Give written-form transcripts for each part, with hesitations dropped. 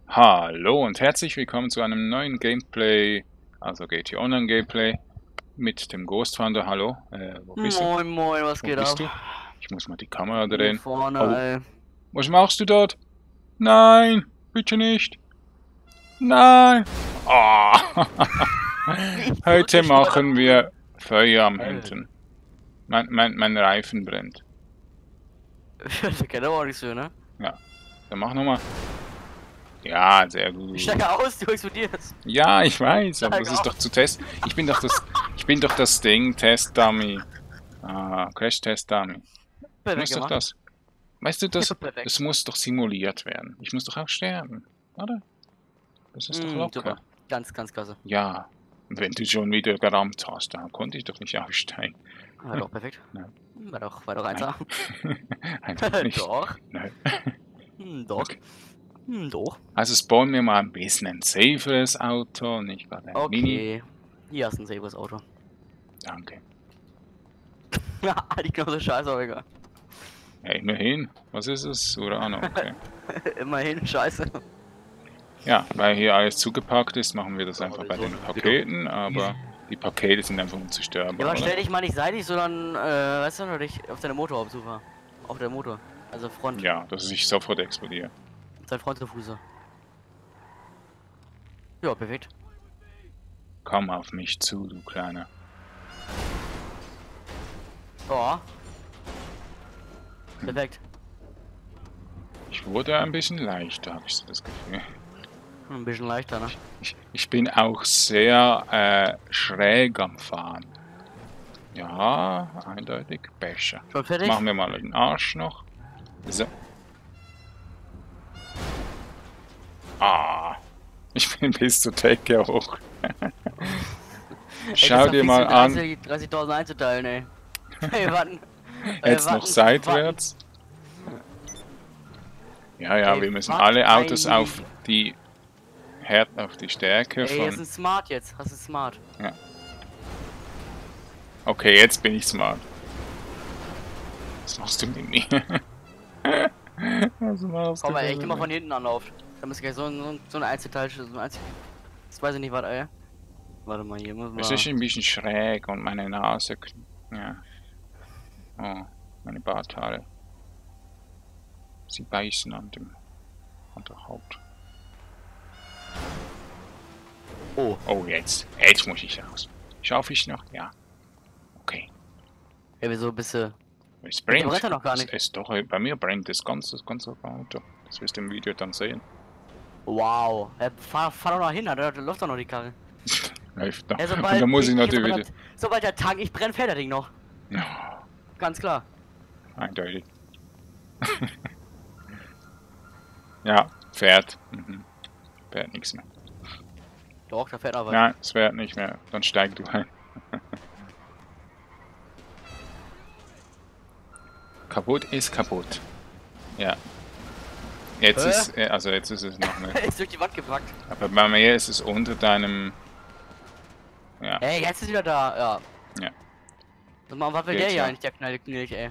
Hallo und herzlich willkommen zu einem neuen Gameplay, also GT Online Gameplay mit dem Ghost Thunder. Hallo, wo bist du? Moin, moin, was Wo geht bist ab? du? Ich muss mal die Kamera Hier drehen. vorne, Oh, ey. was machst du dort? Nein, bitte nicht. Nein. Ah. Wie Heute wirklich mal machen abgeht. wir Feuer am Alter. Hinten. Mein Reifen brennt. Das kennt aber auch nicht so, ne? Ja, dann mach nochmal. Ja, sehr Ich gut. steige aus, du explodierst. Ja, ich weiß, aber das Steige ist doch aus. zu testen. Ich bin doch das Ding, Test-Dummy. Ah, Crash-Test-Dummy. Ich muss Perfekt doch gemacht. das. Weißt du, Ja, das perfekt. muss doch simuliert werden. Ich muss doch auch sterben, oder? Das ist doch locker. Super. Ganz, ganz klasse. Ja, und wenn du schon wieder gerammt hast, dann konnte ich doch nicht aussteigen. War doch perfekt. Nein, War doch nein. 1A. Einfach nicht. Doch. Nein. Doch. Okay. Doch. Also spawnen wir mal ein bisschen ein saferes Auto, nicht gerade ein Mini. Okay. Hier hast du ein saves Auto. Danke. Ja, die Knosse scheiße, aber egal. Ja, immerhin. Was ist es? Urano, okay. Immerhin scheiße. Ja, weil hier alles zugepackt ist, machen wir das einfach bei So, den genau. Paketen, aber die Pakete sind einfach Ja, unzerstörbar, aber oder? stell dich mal nicht seitlich, sondern, weißt du, nur dich auf deine Motorhaube fahren. Auf der Motor. Also Front. Ja, dass ich sofort explodiere. Sein Freund zu Fuße. Ja, perfekt. Komm auf mich zu, du Kleiner. Ja, perfekt. Ich wurde ein bisschen leichter, habe ich so das Gefühl. Ein bisschen leichter, ne? Ich bin auch sehr schräg am Fahren. Ja, eindeutig besser. Schon Jetzt fertig? machen wir mal den Arsch noch. So. Ah, ich bin bis zur Decke hoch. Ey, das Schau ist doch dir fix mal für an. 30.000 einzuteilen, ey. Ey, warten. Jetzt noch Warten. seitwärts. Ja, ja, Ey, wir müssen warten alle Autos ein auf die auf die Stärke Ey, das ist von. ein Smart jetzt. Das ist Smart. Ja. Okay, jetzt bin ich smart. Was machst du mit mir? Was machst Komm du mal, da echt mit immer mir? von hinten anlauft. Da muss gleich so ein Einzelteil, so ein Einzel. Das weiß ich nicht, was, ey. Warte mal, hier müssen Es ist wir. ein bisschen schräg und meine Nase. Ja. Oh, meine Barthaare. Sie beißen an der Haut. Oh. Oh, jetzt muss ich raus. Schaffe ich noch? Ja. Okay. Ey, wieso bist du. Es Der brennt. brennt ja noch gar nicht. Es doch, bei mir brennt das ganze Auto. Das wirst du im Video dann sehen. Wow. Fahr doch noch hin, da läuft doch noch die Karre. Läuft da. Ja, Und dann muss ich natürlich wieder. sobald der Tank nicht brennt, fährt das Ding noch. Ja, Ganz klar. eindeutig. Ja, fährt. Mhm. Fährt nichts mehr. Doch, da fährt aber. Nein, es fährt nicht mehr. Dann steig du ein. Kaputt ist kaputt. Ja. Jetzt Hä? ist, also jetzt ist es noch nicht. Ist durch die Wand gepackt. Aber bei mir ist es unter deinem. Ja, Ey, jetzt ist wieder da, ja. ja. Sag mal, was will Geht der hier ja. eigentlich, der Knilch, ey?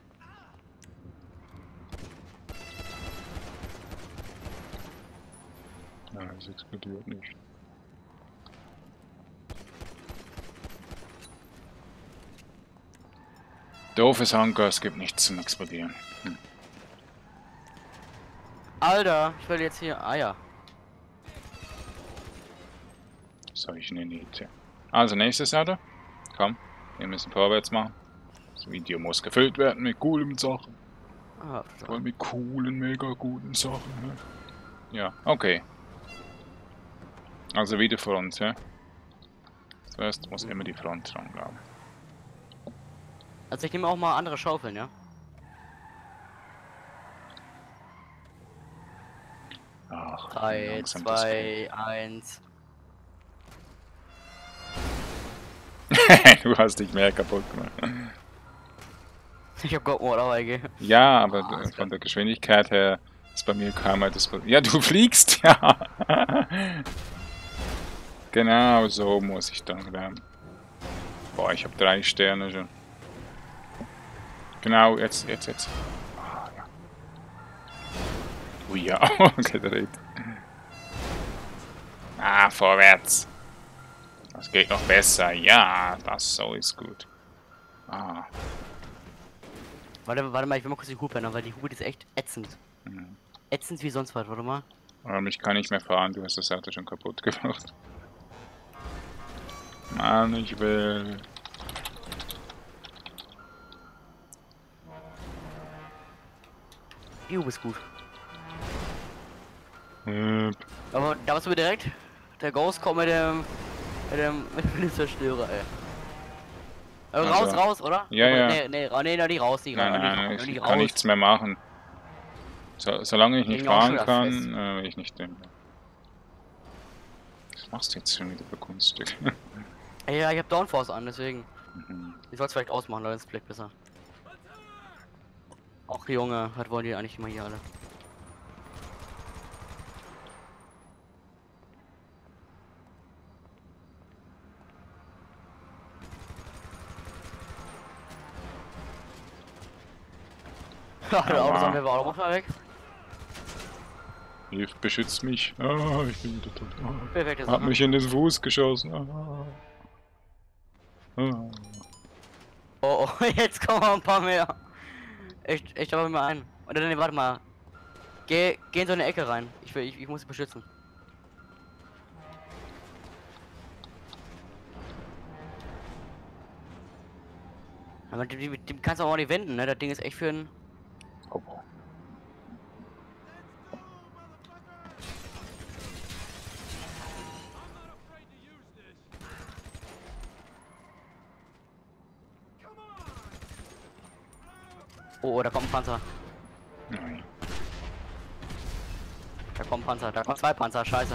Ja, es explodiert nicht. Doofes Handgas gibt nichts zum Explodieren. Hm. Alter, ich will jetzt hier. Ah ja. Solch eine Niete. Also nächstes Auto. Komm, wir müssen vorwärts machen. Das Video muss gefüllt werden mit coolen Sachen. Ah, Vor allem mit coolen, mega guten Sachen. Ne? Ja, okay. Also wieder Front, ja. Zuerst muss immer die Front dran, glaube ich. also ich nehme auch mal andere Schaufeln, ja? Ach, 3, langsam das 2, 1. geht. Du hast dich mehr kaputt gemacht. Ich hab Gott Mord, aber egal. Ja, aber Ah, von der Geschwindigkeit her ist bei mir kaum etwas. Ja, du fliegst, ja. Genau so muss ich dann lernen. Boah, ich habe 3 Sterne schon. Genau, jetzt. Ah, ja. Ui, ja, gedreht. Ah, vorwärts. Das geht noch besser. Ja, das so ist gut. Ah. Warte mal, ich will mal kurz die Hupe ändern, weil die Hupe ist echt ätzend. Mhm. Ätzend wie sonst was, warte mal. Ich kann nicht mehr fahren, du hast das Auto schon kaputt gemacht. Mann, ich will. Die Hupe ist gut. Äh, Aber da warst du direkt. Der Ghost kommt mit dem Zerstörer, ey. Also, Raus, oder? ja, ja. Nee, nicht raus, nicht Nein, raus. nein, nicht ich raus. kann nichts mehr machen. Solange ich nicht Hängen auch fahren schon kann, will ich nicht den. Was machst du jetzt schon wieder für Kunststück? Ja, ich hab Dawnforce an, deswegen. Mhm. Ich soll's vielleicht ausmachen, Leute, ist vielleicht besser. Ach Junge, was wollen die eigentlich immer hier alle? Ja, der Aua. Autosam war auch mal weg. Hilf, beschützt mich. Ah, ich bin wieder tot. Perfekte Hat Sache. mich in den Fuß geschossen. Ah. Ah. Oh, jetzt kommen noch ein paar mehr. Ich glaube mir ein. Oder nee, warte mal. Geh in so eine Ecke rein. Ich muss sie beschützen. Aber die kannst du auch nicht wenden, ne? Das Ding ist echt für ein. Oh. Oh, da kommt ein Panzer. Nein. Da kommt ein Panzer. Da kommen zwei Panzer. Scheiße.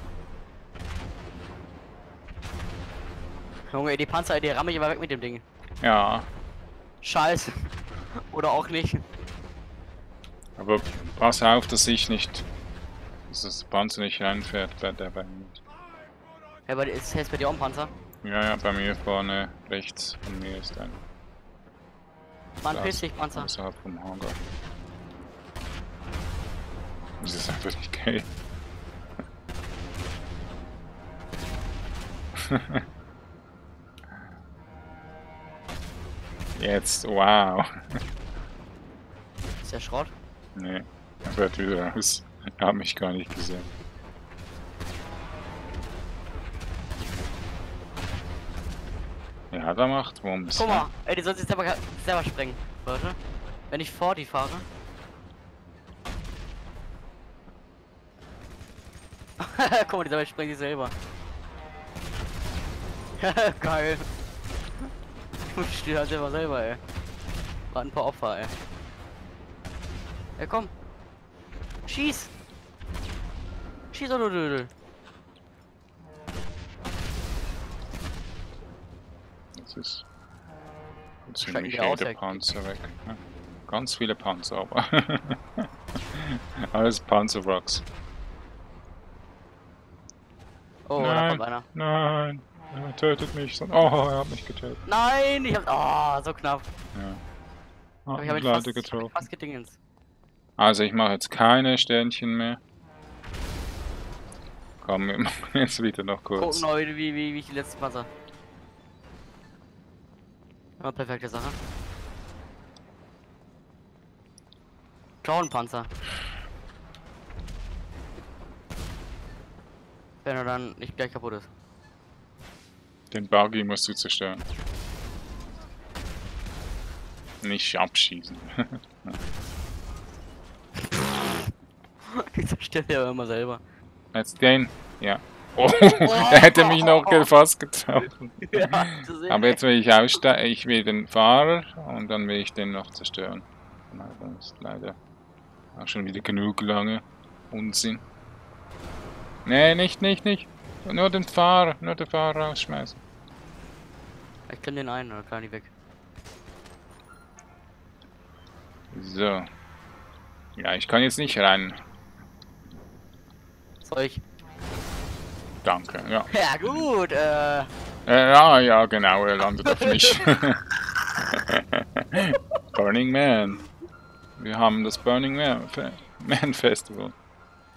Junge, die Panzer, die ramme ich immer weg mit dem Ding. Ja, Scheiße. Oder auch nicht. aber pass auf, dass das Panzer nicht reinfährt bei der bei mir. Ja, aber ist jetzt bei dir auch ein Panzer? Ja, ja, bei mir vorne rechts von mir ist ein Mann, piss dich, Panzer. außerhalb vom Hangar. Das ist einfach nicht geil. Jetzt, wow. Ist der Schrott? Nee, er fährt wieder raus. Er hat mich gar nicht gesehen. Ja, da macht Wumms. Guck mal, ey, die soll sich selber sprengen. Warte. Wenn ich vor die fahre. Guck mal, die dabei sprengt sich selber. Geil. Ich stehe halt selber, ey. War ein paar Opfer, ey. Ey, komm. Schieß! Schieß, oder Dödel. Jetzt sind Steigt nämlich der aus, jede ja. Panzer weg. Ja, ganz viele Panzer, aber alles Panzerwracks. Oh, da Nein, kommt einer. nein, er tötet mich. Oh, er hat mich getötet. Nein, ich hab. Oh, so knapp. Ja. Aber Hat ich hab mich ihn leider fast getroffen. gedingens. Also ich mache jetzt keine Sternchen mehr. Komm, wir machen jetzt wieder noch kurz. Gucken noch wie ich die letzten Panzer. Ja, perfekte Sache. Clown-Panzer. Wenn er dann nicht gleich kaputt ist. Den Buggy musst du zerstören. Nicht abschießen. Ich zerstöre ja immer selber. Jetzt den. Ja. Oh, er hätte mich noch fast getroffen. Ja, zu sehen, Aber jetzt will ich aussteigen. Ich will den Fahrer und dann will ich den noch zerstören. Na, das ist leider auch schon wieder genug lange Unsinn. Nee, nicht. Nur den Fahrer rausschmeißen. Ich klemme den ein, oder kann ich weg? So. Ja, ich kann jetzt nicht rein. Soll ich? Danke, ja. Ja gut, Ja, genau, er landet auf mich. Burning Man. Wir haben das Burning Man Festival.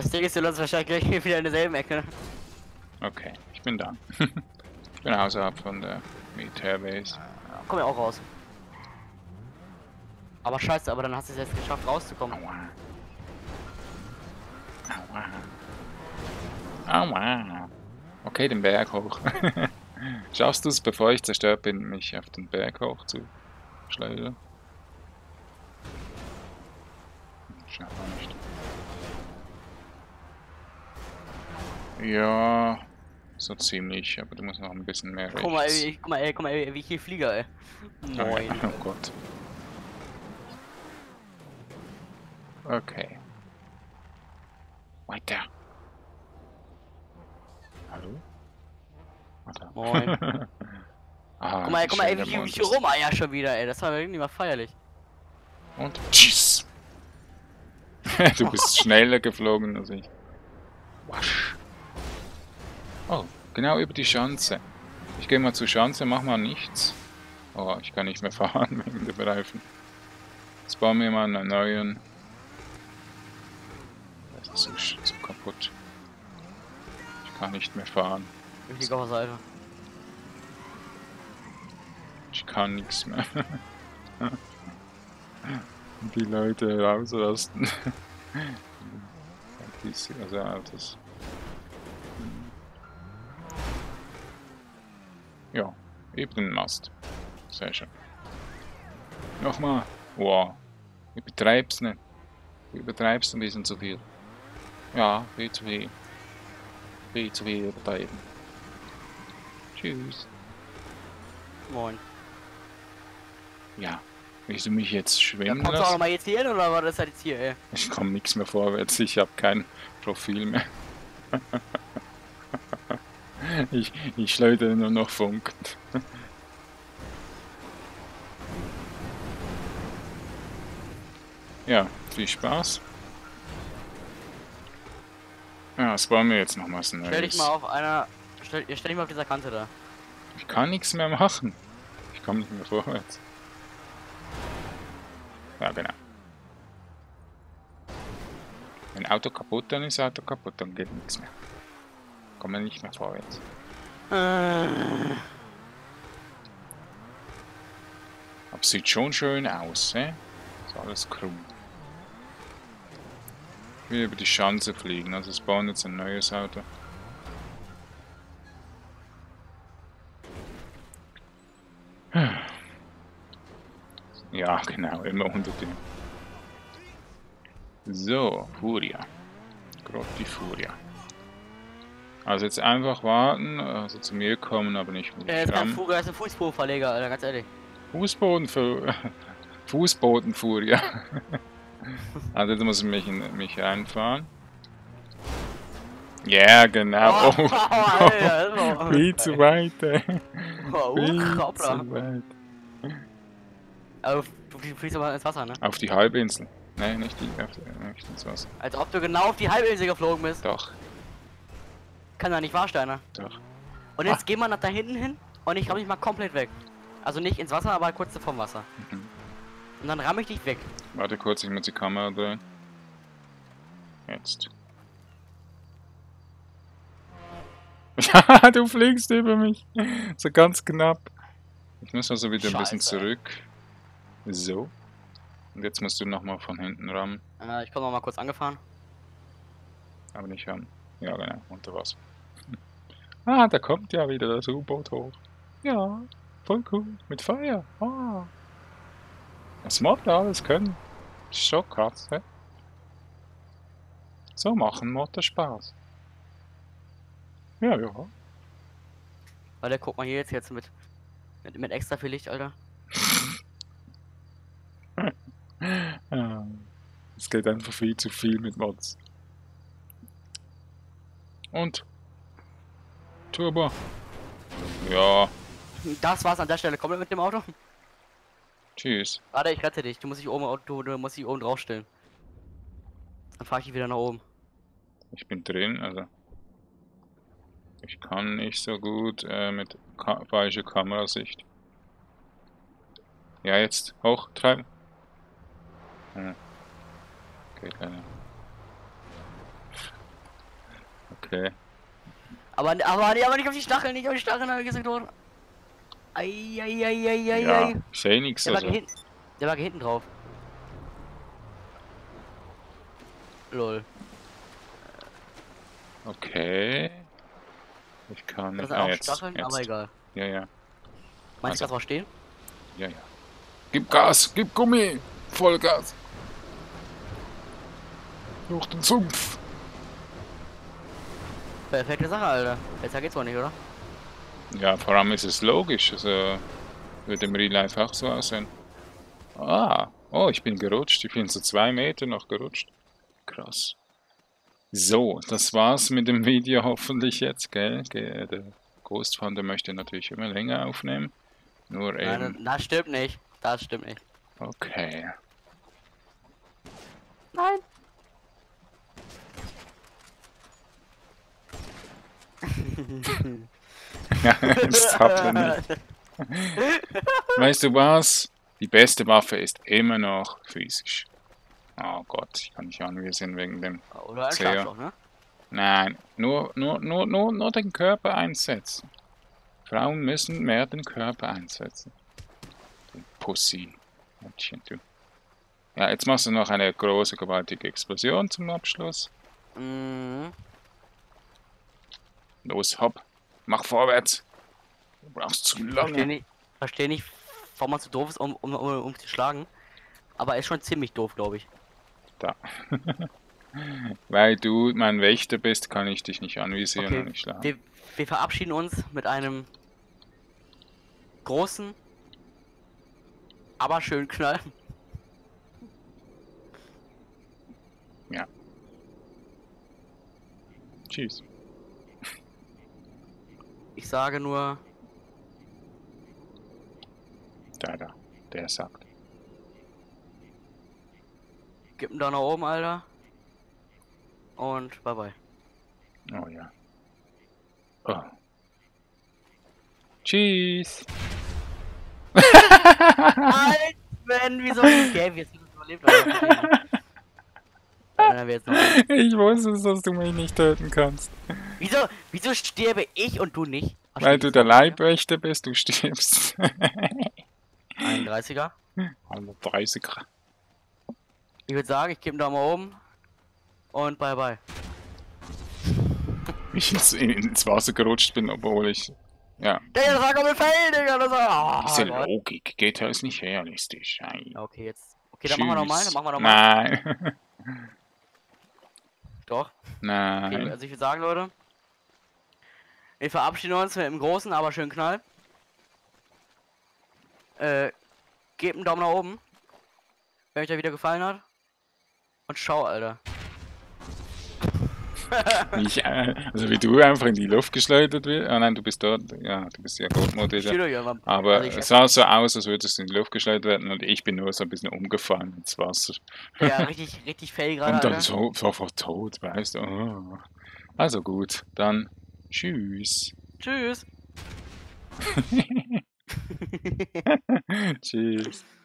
Das Ding ist, du landest wahrscheinlich gleich wieder in derselben Ecke. Ne? Okay, ich bin da. Ich bin außerhalb von der Militärbase. Komm ja auch raus. Aber scheiße, aber dann hast du es jetzt geschafft rauszukommen. Aua. Aua. Aua. Okay, den Berg hoch. Schaffst du es, bevor ich zerstört bin, mich auf den Berg hoch zu schleudern? Scheinbar nicht. Ja, so ziemlich, aber du musst noch ein bisschen mehr rechts. Guck mal, ey, wie ich hier fliege, ey. Moin. Oh, ja. Oh Gott. Okay. Weiter. Hallo? Warte. Moin. Ah, Guck mal, ey, schön, wie der ich Mond hier rumeier schon wieder, ey. Das war irgendwie mal feierlich. Und tschüss. Du bist schneller geflogen als ich. Wasch. Oh, genau über die Schanze. Ich gehe mal zur Schanze, mach mal nichts. Oh, ich kann nicht mehr fahren wegen der Reifen. Jetzt bauen wir mal einen neuen. Das ist so kaputt. Ich kann nicht mehr fahren. Ich liege auf der Seite. Ich kann nichts mehr. Die Leute rausrasten. Also Autos. Ja, über den Mast. Sehr schön. Nochmal. Wow. Übertreib's nicht. Du übertreibst ein bisschen zu viel. Ja, viel zu viel. Viel zu viel übertreiben. Tschüss. Moin. Ja. Willst du mich jetzt Ja, schwimmen kommst du auch lassen? noch mal jetzt hier hin oder war das halt jetzt hier, ey? Ich komme nichts mehr vorwärts. Ich habe kein Profil mehr. Ich schleudere nur noch Funken. Ja, viel Spaß. Ja, was wollen wir jetzt noch was Neues? Stell dich mal auf einer. Stell dich mal auf dieser Kante da. Ich kann nichts mehr machen. Ich komme nicht mehr vorwärts. Ja, genau. Wenn Auto kaputt, dann ist Auto kaputt, dann geht nichts mehr. Kommen wir nicht mehr vorwärts. Aber es sieht schon schön aus, hä? Ist alles krumm. Ich will über die Schanze fliegen, also es bauen jetzt ein neues Auto. Ja, genau, immer unter dem. So, Furia. Grotti Furia. Also jetzt einfach warten, also zu mir kommen, aber nicht mit Jetzt dem ist ein Fußbodenverleger, Alter, ganz ehrlich. Fußbodenfuria. Also jetzt muss ich mich reinfahren. Ja, genau. Oh, Alter, viel zu weit, ey. Viel Krabbler. zu weit. Aber du fliegst aber ins Wasser, ne? Auf die Halbinsel. Nein, nicht ins Wasser. Als ob du genau auf die Halbinsel geflogen bist. Doch, Kann doch nicht wahr, Steiner. doch. Und jetzt geh mal nach da hinten hin und ich ramm dich mal komplett weg. Also nicht ins Wasser, aber kurz vom Wasser. Mhm. Und dann ramm ich dich weg. Warte kurz, ich muss die Kamera drehen. Jetzt. Ja, du fliegst über mich. So ganz knapp. Ich muss also wieder ein bisschen Scheiße. zurück. So. Und jetzt musst du nochmal von hinten ran. Ich komme noch mal kurz angefahren. Aber nicht ran. Ja, genau. Unter Wasser. Ah, da kommt ja wieder das U-Boot hoch. Ja, voll cool. Mit Feuer. Ah. Das Mod alles können. Ist schon krass, hä? So machen Motor Spaß. Ja, ja. Warte, guck mal hier jetzt mit extra viel Licht, Alter. Ja. Es geht einfach viel zu viel mit Mods. Und? Turbo. Ja. Das war's an der Stelle. Komm mit dem Auto. Tschüss. Warte, ich rette dich. Du musst dich oben, du musst dich oben draufstellen. Dann fahre ich dich wieder nach oben. Ich bin drin, also. Ich kann nicht so gut mit falscher Kamerasicht. Ja, jetzt hochtreiben. Geht leider. Okay. Aber nicht auf die Stacheln, nicht auf die Stacheln, habe ich gesagt worden. Ei. Ja, ich sehe nichts. Der lag Also. hinten. Der lag hinten drauf. Lol. Okay. Ich kann Das nicht. sind Ah, auch jetzt. Stacheln, aber Jetzt. egal. Ja, ja. Meinst du, Also. das verstehen? Ja, ja. Gib Gas, gib Gummi. Vollgas. Durch den Sumpf. Perfekte Sache, Alter. Besser geht's wohl nicht, oder? Ja, vor allem ist es logisch. Also würde im Real Life auch so aussehen. Ah. Oh, ich bin gerutscht. Ich bin so 2 Meter noch gerutscht. Krass. So, das war's mit dem Video hoffentlich jetzt, gell? Der Ghost Hunter möchte natürlich immer länger aufnehmen. Nur Nein, eben. das stimmt nicht. Das stimmt nicht. Okay. Nein. Ja, das hat er nicht. Weißt du was? Die beste Waffe ist immer noch physisch. Oh Gott, ich kann nicht anwesend wegen dem Oder ein Sehr. Schlagstock, ne? Nein, nur den Körper einsetzen. Frauen müssen mehr den Körper einsetzen. Du Pussy. Mädchen, du. Ja, jetzt machst du noch eine große, gewaltige Explosion zum Abschluss. Mhm. Los, hopp. Mach vorwärts. Du brauchst zu lange. Versteh nicht, warum man so doof ist, um zu schlagen. Aber er ist schon ziemlich doof, glaube ich. Da. Weil du mein Wächter bist, kann ich dich nicht anvisieren Okay, und nicht schlagen. wir verabschieden uns mit einem großen, aber schönen Knall. Ja. Tschüss. Ich sage nur, Da, der sagt. gib einen Daumen nach oben, Alter. Und bye bye. Oh ja. Oh. Tschüss. Alter, wieso nicht? Gell, wir sind überlebt, Alter. Dann wir jetzt noch. Ich wusste es, dass du mich nicht töten kannst. Wieso sterbe ich und du nicht? Ach, Weil stimmt, du das der war- Leibwächter bist, du stirbst. 31er. 130er. Ich würde sagen, ich gebe einen Daumen nach oben. Und bye bye. Ich ins Wasser gerutscht bin, obwohl ich... Ja. Der sag auf den Fell, Digga. Das war, Diese Gott. Logik. GTA ist nicht realistisch. Nein. Ja, okay, jetzt. Okay, dann machen wir nochmal. Tschüss. Dann machen wir nochmal. Nein. Doch. Okay, Nein. also ich würde sagen, Leute. Wir verabschieden uns mit einem großen, aber schönen Knall. Gebt einen Daumen nach oben. Wenn euch der Video gefallen hat. Und schau, Alter. Also wie du einfach in die Luft geschleudert wirst. Ah nein, du bist dort. Ja, du bist ja Goldmodell. Steht euch einfach. Aber Also es sah so aus, als würdest du in die Luft geschleudert werden und ich bin nur so ein bisschen umgefallen ins Wasser. Ja, richtig fail gerade, Und dann Alter. sofort tot, weißt du. Oh. Also gut, dann tschüss. Tschüss. Tschüss.